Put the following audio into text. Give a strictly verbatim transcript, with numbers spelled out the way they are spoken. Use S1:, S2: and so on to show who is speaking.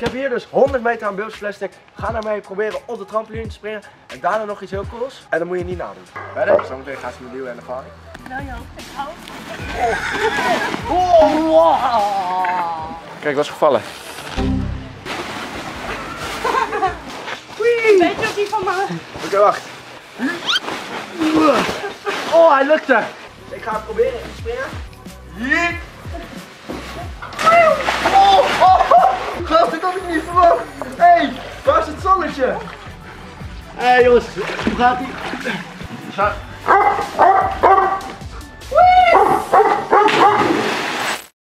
S1: Ik heb hier dus honderd meter aan beeldsplastic. Ga naar mij proberen op de trampoline te springen. En daarna nog iets heel cools. En dat moet je niet nadoen. Verder, zometeen gaat ze met duwen en ervaring.
S2: Nou joh, ik hou.
S1: Oh, wow. Kijk, dat is gevallen.
S2: Weet je wat die van me?
S1: Oké, okay, wacht. Oh, hij lukte. Ik ga het proberen te springen. Hier. Oh, oh, oh. Gast, dat had ik niet verwacht. Hé, hey, waar is het zonnetje? Hé hey, jongens, hoe gaat ie?